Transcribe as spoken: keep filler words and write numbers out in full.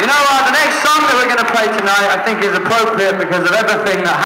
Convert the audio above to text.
You know what, the next song that we're going to play tonight I think is appropriate because of everything that